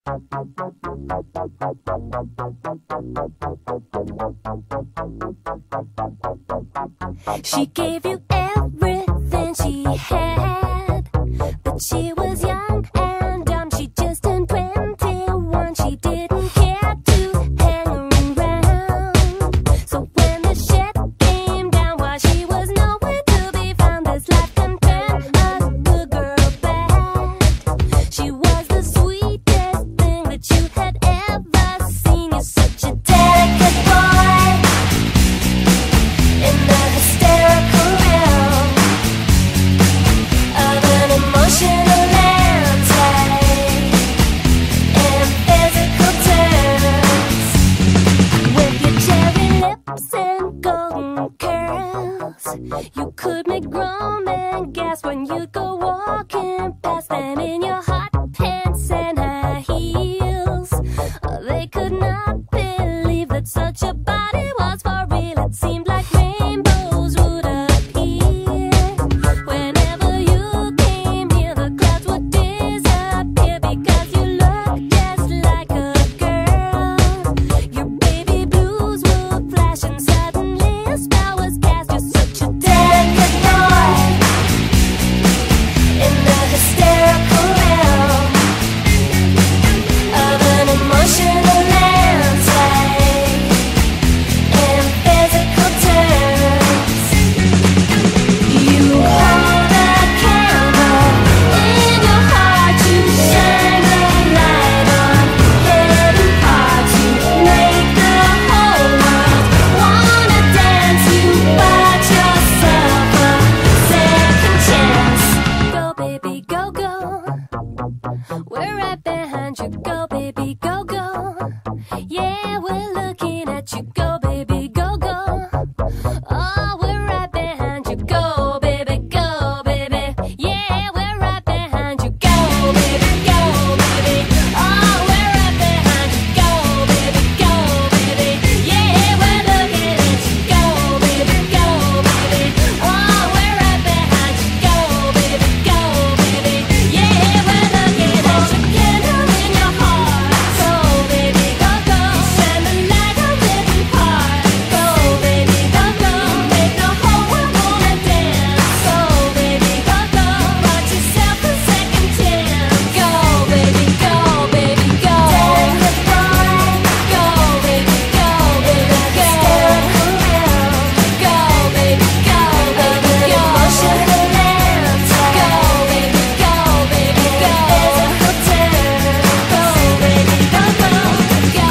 She gave you everything she had, but she was young and dumb. She just turned 21. She didn't care to hang around. So when the shit came down, while she was nowhere to be found, this life can turn a good girl bad. She was the sweetest thing that you had ever seen. You're such a delicate boy in the hysterical realm of an emotional landscape in physical terms. With your cherry lips and golden curls, you could make grown men gasp when you go walking past them in your hot pants and high heels. They could not believe that such a body was for real. It seemed like rainbows would appear whenever you came near. The clouds would disappear because you looked just like a girl. Your baby blues would flash and suddenly a spell was cast. You're such a delicate boy in the hysterical realm of an emotional landscape in physical terms. You hold a candle in your heart to shine the light on hidden parts. You make the whole world wanna dance. You bought yourself a second chance. Go baby, go, go. We're right behind you. Go baby, go, go. Yeah, we're looking at you. Go baby, go, go. Oh, we're right behind you. Go baby, go baby. Yeah, we're right behind you. Go baby, go baby. Oh, we're right behind you. Go baby, go baby. Yeah, we're looking at you. Go baby, go baby. Oh, we're right behind you. Go baby, go baby. Yeah, we're looking at you. Candle in your heart. Go baby, go, go. Shine the light on hidden part. Go baby, go, go. Make the whole world wanna dance. Go baby, go, go. Bought yourself a second chance. Go baby, go baby, go. Delicate boy. Go baby, go baby, go. Go baby, go baby, go. Emotional landscape. Go baby, go baby, go. Physical terms. Go baby, go, go,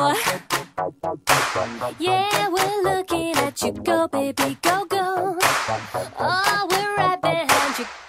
go. Yeah, we're looking at you. Go baby, go, go. Oh, we're right behind you.